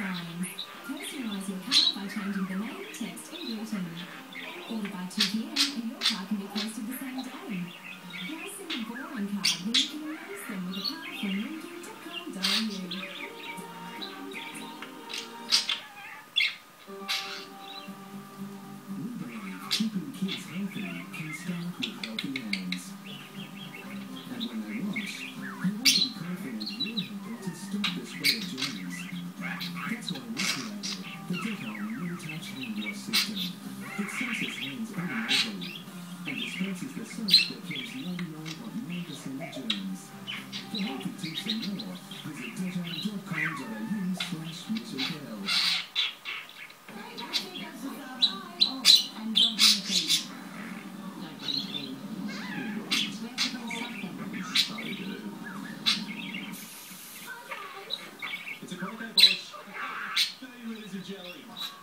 designs. Personalise your car by changing the name, text and greeting. Order by 2 p.m. and your car can be posted the same day. Why send a boring card when you can erase them with a card from linky.com.au? Keeping kids healthy can start with healthy hands. And when they wash, you want to be confident you're helping to stop the spread of germs. That's why we created the Dettol No-Touch Hand Wash System. It senses hands automatically and dispenses the soap that kills 99.9% of germs. For healthy tips and more, visit dettol.com.au/musichealth. It's a cocoa bush. Favourite is a jelly.